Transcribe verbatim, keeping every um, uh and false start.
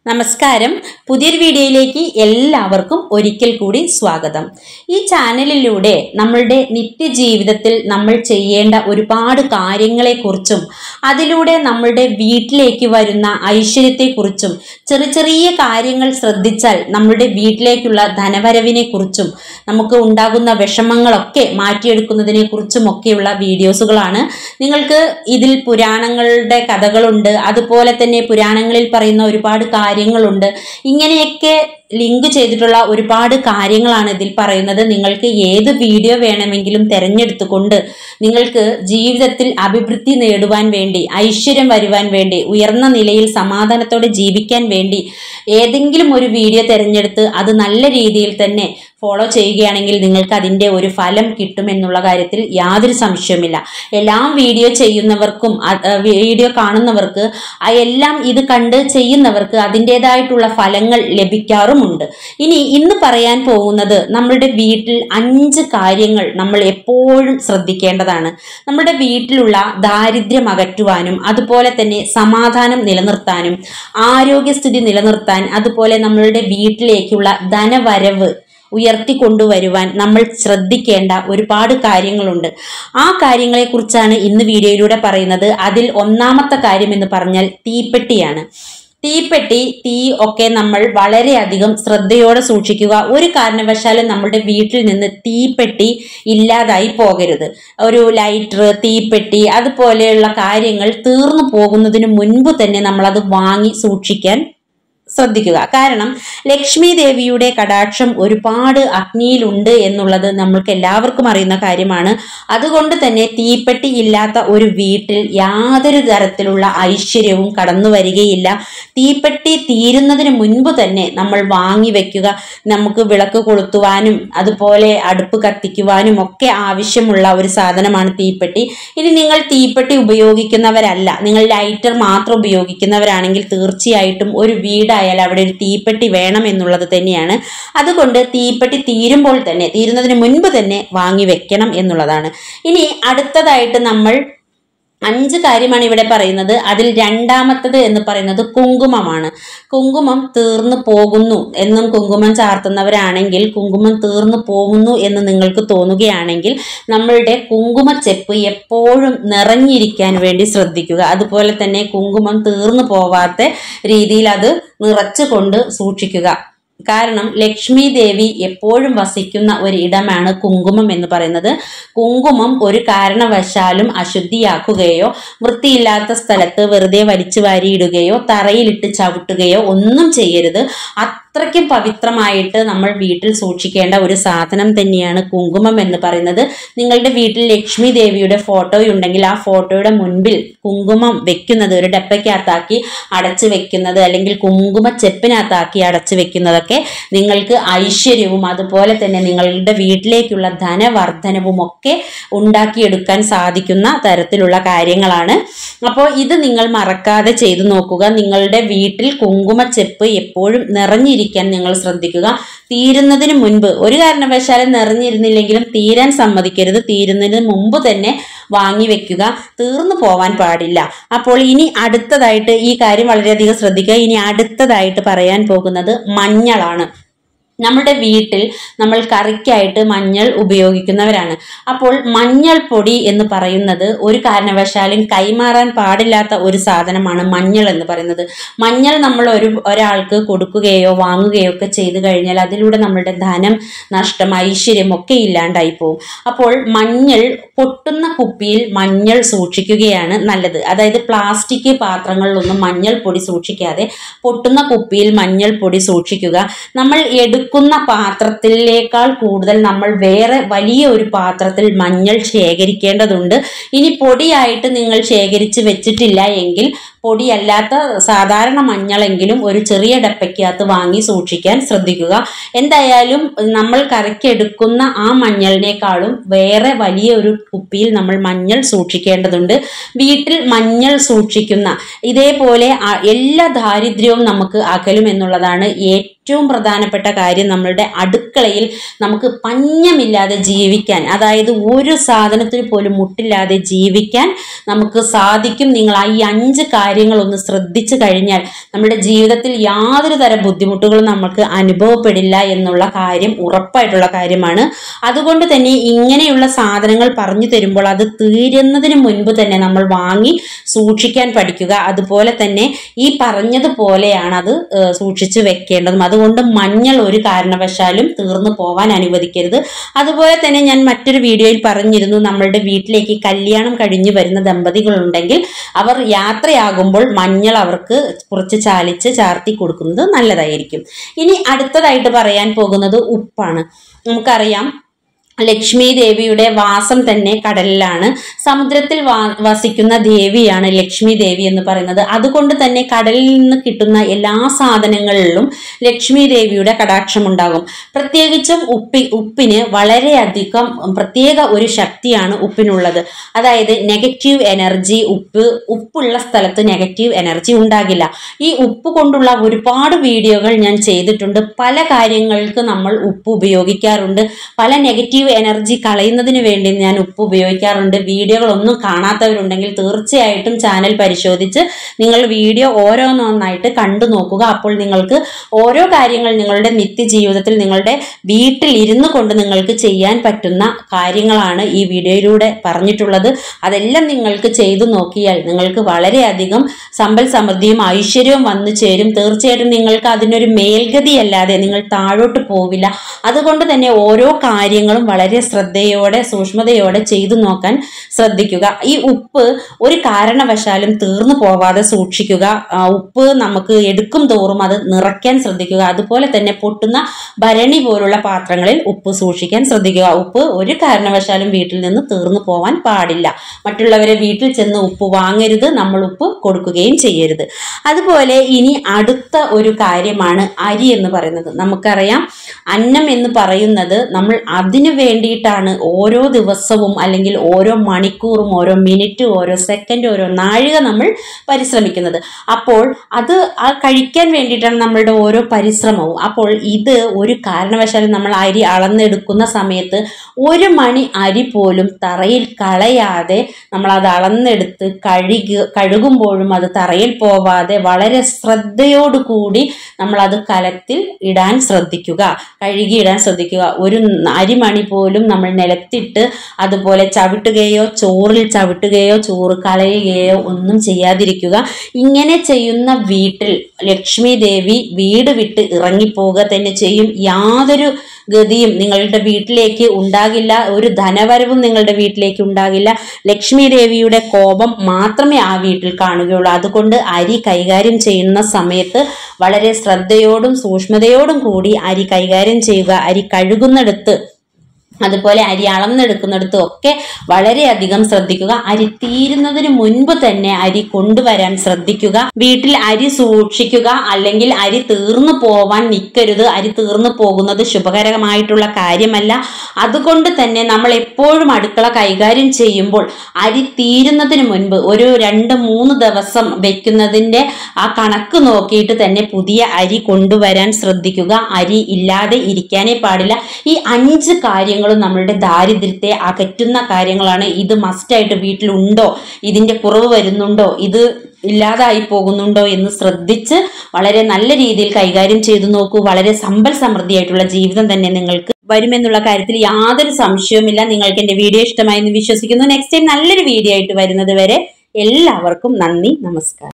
നമസ്കാരം. പുതിയൊരു വീഡിയോയിലേക്ക് എല്ലാവർക്കും ഒരിക്കൽ കൂടി സ്വാഗതം. ഈ ചാനലിലൂടെ നമ്മളുടെ നിത്യജീവിതത്തിൽ നമ്മൾ ചെയ്യേണ്ട ഒരുപാട് കാര്യങ്ങളെക്കുറിച്ചും അതിലൂടെ നമ്മളുടെ വീട്ടിലേക്ക് വരുന്ന ഐശ്വര്യത്തെക്കുറിച്ചും ചെറിയ ചെറിയ കാര്യങ്ങൾ ശ്രദ്ധിച്ചാൽ നമ്മളുടെ വീട്ടിലേക്കുള്ള ധനവരവിനെ കുറിച്ചും നമുക്ക് ഉണ്ടാകുന്ന വിഷമങ്ങളൊക്കെ മാറ്റിയെടുക്കുന്നതിനെ കുറിച്ചും ഒക്കെയുള്ള വീഡിയോസുകളാണ്. നിങ്ങൾക്ക് ഇതിൽ പുരാണങ്ങളുടെ കഥകളുണ്ട്, അതുപോലെ തന്നെ പുരാണങ്ങളിൽ പറയുന്ന ഒരുപാട് കാര്യങ്ങളുണ്ട്. ഇങ്ങനെയൊക്കെ ലിങ്ക് ചെയ്തിട്ടുള്ള ഒരുപാട് കാര്യങ്ങളാണ് ഇതിൽ പറയുന്നത്. നിങ്ങൾക്ക് ഏത് വീഡിയോ വേണമെങ്കിലും തിരഞ്ഞെടുത്തുകൊണ്ട് നിങ്ങൾക്ക് ജീവിതത്തിൽ അഭിവൃദ്ധി നേടുവാൻ വേണ്ടി, ഐശ്വര്യം വരുവാൻ വേണ്ടി, ഉയർന്ന നിലയിൽ സമാധാനത്തോടെ ജീവിക്കാൻ വേണ്ടി ഏതെങ്കിലും ഒരു വീഡിയോ തിരഞ്ഞെടുത്ത് അത് നല്ല രീതിയിൽ തന്നെ ഫോളോ ചെയ്യുകയാണെങ്കിൽ നിങ്ങൾക്ക് അതിൻ്റെ ഒരു ഫലം കിട്ടുമെന്നുള്ള കാര്യത്തിൽ യാതൊരു സംശയവുമില്ല. എല്ലാം വീഡിയോ ചെയ്യുന്നവർക്കും വീഡിയോ കാണുന്നവർക്ക് എല്ലാം ഇത് കണ്ട് ചെയ്യുന്നവർക്ക് അതിൻ്റെതായിട്ടുള്ള ഫലങ്ങൾ ലഭിക്കാറുമുണ്ട്. ഇനി ഇന്ന് പറയാൻ പോകുന്നത് നമ്മളുടെ വീട്ടിൽ അഞ്ച് കാര്യങ്ങൾ നമ്മൾ എപ്പോഴും ശ്രദ്ധിക്കേണ്ടതാണ്. നമ്മുടെ വീട്ടിലുള്ള ദാരിദ്ര്യം അകറ്റുവാനും അതുപോലെ തന്നെ സമാധാനം നിലനിർത്താനും ആരോഗ്യസ്ഥിതി നിലനിർത്താൻ അതുപോലെ നമ്മളുടെ വീട്ടിലേക്കുള്ള ധനവരവ് ഉയർത്തിക്കൊണ്ടുവരുവാൻ നമ്മൾ ശ്രദ്ധിക്കേണ്ട ഒരുപാട് കാര്യങ്ങളുണ്ട്. ആ കാര്യങ്ങളെക്കുറിച്ചാണ് ഇന്ന് വീഡിയോയിലൂടെ പറയുന്നത്. അതിൽ ഒന്നാമത്തെ കാര്യം എന്ന് പറഞ്ഞാൽ തീപ്പെട്ടിയാണ്. തീപ്പെട്ടി, തീ ഒക്കെ നമ്മൾ വളരെയധികം ശ്രദ്ധയോടെ സൂക്ഷിക്കുക. ഒരു കാരണവശാലും നമ്മുടെ വീട്ടിൽ നിന്ന് തീപ്പെട്ടി ഇല്ലാതായി പോകരുത്. ഒരു ലൈറ്റർ, തീപ്പെട്ടി അതുപോലെയുള്ള കാര്യങ്ങൾ തീർന്നു പോകുന്നതിന് മുൻപ് തന്നെ നമ്മളത് വാങ്ങി സൂക്ഷിക്കാൻ ശ്രദ്ധിക്കുക. കാരണം ലക്ഷ്മി ദേവിയുടെ കടാക്ഷം ഒരുപാട് അഗ്നിയിലുണ്ട് എന്നുള്ളത് നമ്മൾക്ക് എല്ലാവർക്കും അറിയുന്ന കാര്യമാണ്. അതുകൊണ്ട് തന്നെ തീപ്പെട്ടി ഇല്ലാത്ത ഒരു വീട്ടിൽ യാതൊരു തരത്തിലുള്ള ഐശ്വര്യവും കടന്നു വരികയില്ല. തീപ്പെട്ടി തീരുന്നതിന് മുൻപ് തന്നെ നമ്മൾ വാങ്ങി വെക്കുക. നമുക്ക് വിളക്ക് കൊളുത്തുവാനും അതുപോലെ അടുപ്പ് കത്തിക്കുവാനും ഒക്കെ ആവശ്യമുള്ള ഒരു സാധനമാണ് തീപ്പെട്ടി. ഇനി നിങ്ങൾ തീപ്പെട്ടി ഉപയോഗിക്കുന്നവരല്ല, നിങ്ങൾ ലൈറ്റർ മാത്രം ഉപയോഗിക്കുന്നവരാണെങ്കിൽ തീർച്ചയായിട്ടും ഒരു വീട് ായാൽ അവിടെ ഒരു തീപ്പെട്ടി വേണം എന്നുള്ളത് തന്നെയാണ്. അതുകൊണ്ട് തീപ്പെട്ടി തീരുമ്പോൾ തന്നെ, തീരുന്നതിന് മുൻപ് തന്നെ വാങ്ങി വെക്കണം എന്നുള്ളതാണ്. ഇനി അടുത്തതായിട്ട് നമ്മൾ അഞ്ച് കാര്യമാണ് ഇവിടെ പറയുന്നത്. അതിൽ രണ്ടാമത്തത് എന്ന് പറയുന്നത് കുങ്കുമമാണ്. കുങ്കുമം തീർന്നു പോകുന്നു എന്നും കുങ്കുമം ചാർത്തുന്നവരാണെങ്കിൽ കുങ്കുമം തീർന്നു പോകുന്നു എന്ന് നിങ്ങൾക്ക് തോന്നുകയാണെങ്കിൽ നമ്മളുടെ കുങ്കുമച്ചെപ്പ് എപ്പോഴും നിറഞ്ഞിരിക്കാൻ വേണ്ടി ശ്രദ്ധിക്കുക. അതുപോലെ തന്നെ കുങ്കുമം തീർന്നു പോവാത്ത രീതിയിൽ അത് നിറച്ചുകൊണ്ട് സൂക്ഷിക്കുക. കാരണം ലക്ഷ്മി ദേവി എപ്പോഴും വസിക്കുന്ന ഒരു ഇടമാണ് കുങ്കുമം എന്ന് പറയുന്നത്. കുങ്കുമം ഒരു കാരണവശാലും അശുദ്ധിയാക്കുകയോ വൃത്തിയില്ലാത്ത സ്ഥലത്ത് വെറുതെ വലിച്ചു വാരിയിടുകയോ തറയിലിട്ട് ചവിട്ടുകയോ ഒന്നും ചെയ്യരുത്. അത്രയ്ക്കും പവിത്രമായിട്ട് നമ്മൾ വീട്ടിൽ സൂക്ഷിക്കേണ്ട ഒരു സാധനം തന്നെയാണ് കുങ്കുമം എന്ന് പറയുന്നത്. നിങ്ങളുടെ വീട്ടിൽ ലക്ഷ്മി ദേവിയുടെ ഫോട്ടോ ഉണ്ടെങ്കിൽ ആ ഫോട്ടോയുടെ മുൻപിൽ കുങ്കുമം വെക്കുന്നത്, ഒരു ഡപ്പയ്ക്കകത്താക്കി അടച്ചു വെക്കുന്നത് അല്ലെങ്കിൽ കുങ്കുമ ചെപ്പിനകത്താക്കി അടച്ചു വെക്കുന്നതൊക്കെ നിങ്ങൾക്ക് ഐശ്വര്യവും അതുപോലെ തന്നെ നിങ്ങളുടെ വീട്ടിലേക്കുള്ള ധനവർദ്ധനവും ഒക്കെ ഉണ്ടാക്കിയെടുക്കാൻ സാധിക്കുന്ന തരത്തിലുള്ള കാര്യങ്ങളാണ്. അപ്പോൾ ഇത് നിങ്ങൾ മറക്കാതെ ചെയ്തു നോക്കുക. നിങ്ങളുടെ വീട്ടിൽ കുങ്കുമച്ചെപ്പ് എപ്പോഴും നിറഞ്ഞിരിക്കാൻ നിങ്ങൾ ശ്രദ്ധിക്കുക. തീരുന്നതിന് മുൻപ്, ഒരു കാരണവശാലും നിറഞ്ഞിരുന്നില്ലെങ്കിലും തീരാൻ സമ്മതിക്കരുത്. തീരുന്നതിന് മുമ്പ് തന്നെ വാങ്ങി വെക്കുക. തീർന്നു പോവാൻ പാടില്ല. അപ്പോൾ ഇനി അടുത്തതായിട്ട് ഈ കാര്യം വളരെയധികം ശ്രദ്ധിക്കുക. ഇനി അടുത്തതായിട്ട് പറയാൻ പോകുന്നത് മഞ്ഞളാണ്. നമ്മുടെ വീട്ടിൽ നമ്മൾ കറിക്കായിട്ട് മഞ്ഞൾ ഉപയോഗിക്കുന്നവരാണ്. അപ്പോൾ മഞ്ഞൾ പൊടി എന്ന് പറയുന്നത് ഒരു കാരണവശാലും കൈമാറാൻ പാടില്ലാത്ത ഒരു സാധനമാണ് മഞ്ഞൾ എന്ന് പറയുന്നത്. മഞ്ഞൾ നമ്മൾ ഒരു ഒരാൾക്ക് കൊടുക്കുകയോ വാങ്ങുകയോ ഒക്കെ ചെയ്തു കഴിഞ്ഞാൽ അതിലൂടെ നമ്മളുടെ ധനം നഷ്ടം, ഐശ്വര്യം ഒക്കെ ഇല്ലാണ്ടായി പോകും. അപ്പോൾ മഞ്ഞൾ പൊട്ടുന്ന കുപ്പിയിൽ മഞ്ഞൾ സൂക്ഷിക്കുകയാണ് നല്ലത്. അതായത് പ്ലാസ്റ്റിക് പാത്രങ്ങളിലൊന്നും മഞ്ഞൾ പൊടി സൂക്ഷിക്കാതെ പൊട്ടുന്ന കുപ്പിയിൽ മഞ്ഞൾ പൊടി സൂക്ഷിക്കുക. നമ്മൾ എടു ക്കുന്ന പാത്രത്തിലേക്കാൾ കൂടുതൽ നമ്മൾ വേറെ വലിയ ഒരു പാത്രത്തിൽ മഞ്ഞൾ ശേഖരിക്കേണ്ടതുണ്ട്. ഇനി പൊടിയായിട്ട് നിങ്ങൾ ശേഖരിച്ച് വെച്ചിട്ടില്ല എങ്കിൽ പൊടിയല്ലാത്ത സാധാരണ മഞ്ഞളെങ്കിലും ഒരു ചെറിയ ഡപ്പയ്ക്കകത്ത് വാങ്ങി സൂക്ഷിക്കാൻ ശ്രദ്ധിക്കുക. എന്തായാലും നമ്മൾ കറിക്കെടുക്കുന്ന ആ മഞ്ഞളിനേക്കാളും വേറെ വലിയ ഒരു കുപ്പിയിൽ നമ്മൾ മഞ്ഞൾ സൂക്ഷിക്കേണ്ടതുണ്ട്. വീട്ടിൽ മഞ്ഞൾ സൂക്ഷിക്കുന്ന ഇതേപോലെ എല്ലാ ദാരിദ്ര്യവും നമുക്ക് അകലും എന്നുള്ളതാണ് ഏറ്റവും ഏറ്റവും പ്രധാനപ്പെട്ട കാര്യം. നമ്മളുടെ അടുക്കളയിൽ നമുക്ക് പഞ്ഞമില്ലാതെ ജീവിക്കാൻ, അതായത് ഒരു സാധനത്തിന് പോലും മുട്ടില്ലാതെ ജീവിക്കാൻ നമുക്ക് സാധിക്കും. നിങ്ങൾ ഈ അഞ്ച് കാര്യങ്ങൾ കാര്യങ്ങൾ ഒന്ന് ശ്രദ്ധിച്ചു കഴിഞ്ഞാൽ നമ്മുടെ ജീവിതത്തിൽ യാതൊരു തരം ബുദ്ധിമുട്ടുകളും നമുക്ക് അനുഭവപ്പെടില്ല എന്നുള്ള കാര്യം ഉറപ്പായിട്ടുള്ള കാര്യമാണ്. അതുകൊണ്ട് തന്നെ ഇങ്ങനെയുള്ള സാധനങ്ങൾ പറഞ്ഞു തരുമ്പോൾ അത് തീരുന്നതിന് മുൻപ് തന്നെ നമ്മൾ വാങ്ങി സൂക്ഷിക്കാൻ പഠിക്കുക. അതുപോലെ തന്നെ ഈ പറഞ്ഞതുപോലെയാണ് അത് സൂക്ഷിച്ചു വെക്കേണ്ടതും. അതുകൊണ്ട് മഞ്ഞൾ ഒരു കാരണവശാലും തീർന്നു പോവാൻ അനുവദിക്കരുത്. അതുപോലെ തന്നെ ഞാൻ മറ്റൊരു വീഡിയോയിൽ പറഞ്ഞിരുന്നു, നമ്മളുടെ വീട്ടിലേക്ക് കല്യാണം കഴിഞ്ഞു വരുന്ന ദമ്പതികളുണ്ടെങ്കിൽ അവർ യാത്രയാകുമ്പോൾ മഞ്ഞൾ അവർക്ക് കുറച്ച് ചാലിച്ച് ചാർത്തി കൊടുക്കുന്നത് നല്ലതായിരിക്കും. ഇനി അടുത്തതായിട്ട് പറയാൻ പോകുന്നത് ഉപ്പാണ്. നമുക്കറിയാം ലക്ഷ്മി ദേവിയുടെ വാസം തന്നെ കടലിലാണ്. സമുദ്രത്തിൽ വാ വസിക്കുന്ന ദേവിയാണ് ലക്ഷ്മി ദേവി എന്ന് പറയുന്നത്. അതുകൊണ്ട് തന്നെ കടലിൽ നിന്ന് കിട്ടുന്ന എല്ലാ സാധനങ്ങളിലും ലക്ഷ്മി ദേവിയുടെ കടാക്ഷം ഉണ്ടാകും. പ്രത്യേകിച്ചും ഉപ്പി ഉപ്പിന് വളരെയധികം പ്രത്യേക ഒരു ശക്തിയാണ് ഉപ്പിനുള്ളത്. അതായത് നെഗറ്റീവ് എനർജി ഉപ്പ് ഉപ്പുള്ള സ്ഥലത്ത് നെഗറ്റീവ് എനർജി ഉണ്ടാകില്ല. ഈ ഉപ്പ് കൊണ്ടുള്ള ഒരുപാട് വീഡിയോകൾ ഞാൻ ചെയ്തിട്ടുണ്ട്. പല കാര്യങ്ങൾക്ക് നമ്മൾ ഉപ്പ് ഉപയോഗിക്കാറുണ്ട്. പല നെഗറ്റീവ് എനർജി കളയുന്നതിന് വേണ്ടി ഞാൻ ഉപ്പ് ഉപയോഗിക്കാറുണ്ട്. വീഡിയോകളൊന്നും കാണാത്തവരുണ്ടെങ്കിൽ തീർച്ചയായിട്ടും ചാനൽ പരിശോധിച്ച് നിങ്ങൾ വീഡിയോ ഓരോന്നൊന്നായിട്ട് കണ്ടു നോക്കുക. അപ്പോൾ നിങ്ങൾക്ക് ഓരോ കാര്യങ്ങൾ നിങ്ങളുടെ നിത്യജീവിതത്തിൽ നിങ്ങളുടെ വീട്ടിൽ ഇരുന്നു കൊണ്ട് നിങ്ങൾക്ക് ചെയ്യാൻ പറ്റുന്ന കാര്യങ്ങളാണ് ഈ വീഡിയോയിലൂടെ പറഞ്ഞിട്ടുള്ളത്. അതെല്ലാം നിങ്ങൾക്ക് ചെയ്തു നോക്കിയാൽ നിങ്ങൾക്ക് വളരെയധികം സമ്പൽ സമൃദ്ധിയും ഐശ്വര്യവും വന്നു ചേരും. തീർച്ചയായിട്ടും നിങ്ങൾക്ക് അതിനൊരു മേൽഗതിയല്ലാതെ നിങ്ങൾ താഴോട്ട് പോവില്ല. അതുകൊണ്ട് തന്നെ ഓരോ കാര്യങ്ങളും വളരെ ശ്രദ്ധയോടെ സൂക്ഷ്മതയോടെ ചെയ്തു നോക്കാൻ ശ്രദ്ധിക്കുക. ഈ ഉപ്പ് ഒരു കാരണവശാലും തീർന്നു പോവാതെ സൂക്ഷിക്കുക. ഉപ്പ് നമുക്ക് എടുക്കും തോറും അത് നിറയ്ക്കാൻ ശ്രദ്ധിക്കുക. അതുപോലെ തന്നെ പൊട്ടുന്ന ഭരണി പോലുള്ള പാത്രങ്ങളിൽ ഉപ്പ് സൂക്ഷിക്കാൻ ശ്രദ്ധിക്കുക. ഉപ്പ് ഒരു കാരണവശാലും വീട്ടിൽ നിന്ന് തീർന്നു പോവാൻ പാടില്ല. മറ്റുള്ളവരെ വീട്ടിൽ ചെന്ന് ഉപ്പ് വാങ്ങരുത്, നമ്മൾ ഉപ്പ് കൊടുക്കുകയും ചെയ്യരുത്. അതുപോലെ ഇനി അടുത്ത ഒരു കാര്യമാണ് അരി എന്ന് പറയുന്നത്. നമുക്കറിയാം അന്നം എന്ന് പറയുന്നത് നമ്മൾ അതിനു വേണ്ടിയിട്ടാണ് ഓരോ ദിവസവും അല്ലെങ്കിൽ ഓരോ മണിക്കൂറും ഓരോ മിനിറ്റും ഓരോ സെക്കൻഡും ഓരോ നാഴിക നമ്മൾ പരിശ്രമിക്കുന്നത്. അപ്പോൾ അത് ആ കഴിക്കാൻ വേണ്ടിയിട്ടാണ് നമ്മളുടെ ഓരോ പരിശ്രമവും. അപ്പോൾ ഇത് ഒരു കാരണവശാലും നമ്മൾ അരി അളന്നെടുക്കുന്ന സമയത്ത് ഒരു മണി അരി പോലും തറയിൽ കളയാതെ നമ്മൾ അത് അളന്നെടുത്ത് കഴുകി കഴുകുമ്പോഴും അത് തറയിൽ പോവാതെ വളരെ ശ്രദ്ധയോടുകൂടി നമ്മൾ അത് കലത്തിൽ ഇടാൻ ശ്രദ്ധിക്കുക, കഴുകിയിടാൻ ശ്രദ്ധിക്കുക. ഒരു അരിമണി പോലും നമ്മൾ നിലത്തിട്ട് അതുപോലെ ചവിട്ടുകയോ ചോറിൽ ചവിട്ടുകയോ ചോറ് കളയുകയോ ഒന്നും ചെയ്യാതിരിക്കുക. ഇങ്ങനെ ചെയ്യുന്ന വീട്ടിൽ ലക്ഷ്മി ദേവി വീട് വിട്ട് ഇറങ്ങിപ്പോവുക തന്നെ ചെയ്യും. യാതൊരു ഗതിയും നിങ്ങളുടെ വീട്ടിലേക്ക് ഉണ്ടാകില്ല. ഒരു ധനവരവും നിങ്ങളുടെ വീട്ടിലേക്ക് ഉണ്ടാകില്ല. ലക്ഷ്മി ദേവിയുടെ കോപം മാത്രമേ ആ വീട്ടിൽ കാണുകയുള്ളൂ. അതുകൊണ്ട് അരി കൈകാര്യം ചെയ്യുന്ന സമയത്ത് വളരെ ശ്രദ്ധയോടും സൂക്ഷ്മതയോടും കൂടി അരി കൈകാര്യം ചെയ്യുക. അരി കഴുകുന്നിടത്ത് അതുപോലെ അരി അളന്നെടുക്കുന്നിടത്തും ഒക്കെ വളരെയധികം ശ്രദ്ധിക്കുക. അരി തീരുന്നതിന് മുൻപ് തന്നെ അരി കൊണ്ടുവരാൻ ശ്രദ്ധിക്കുക. വീട്ടിൽ അരി സൂക്ഷിക്കുക, അല്ലെങ്കിൽ അരി തീർന്നു പോവാൻ നിൽക്കരുത്. അരി തീർന്നു പോകുന്നത് ശുഭകരമായിട്ടുള്ള കാര്യമല്ല. അതുകൊണ്ട് തന്നെ നമ്മൾ എപ്പോഴും അടുക്കള കൈകാര്യം ചെയ്യുമ്പോൾ അരി തീരുന്നതിന് മുൻപ് ഒരു രണ്ട് മൂന്ന് ദിവസം വെക്കുന്നതിൻ്റെ ആ കണക്ക് നോക്കിയിട്ട് തന്നെ പുതിയ അരി കൊണ്ടുവരാൻ ശ്രദ്ധിക്കുക. അരി ഇല്ലാതെ ഇരിക്കാനേ പാടില്ല. ഈ അഞ്ച് കാര്യങ്ങൾ നമ്മളുടെ ദാരിദ്ര്യത്തെ അകറ്റുന്ന കാര്യങ്ങളാണ്. ഇത് മസ്റ്റായിട്ട് വീട്ടിലുണ്ടോ, ഇതിന്റെ കുറവ് വരുന്നുണ്ടോ, ഇത് ഇല്ലാതായി പോകുന്നുണ്ടോ എന്ന് ശ്രദ്ധിച്ച് വളരെ നല്ല രീതിയിൽ കൈകാര്യം ചെയ്തു നോക്കൂ. വളരെ സമ്പൽ സമൃദ്ധിയായിട്ടുള്ള ജീവിതം തന്നെ നിങ്ങൾക്ക് വരുമെന്നുള്ള കാര്യത്തിൽ യാതൊരു സംശയവുമില്ല. നിങ്ങൾക്ക് എന്റെ വീഡിയോ ഇഷ്ടമായി എന്ന് വിശ്വസിക്കുന്നു. നെക്സ്റ്റ് ടൈം നല്ലൊരു വീഡിയോ ആയിട്ട് വരുന്നത് വരെ എല്ലാവർക്കും നന്ദി, നമസ്കാരം.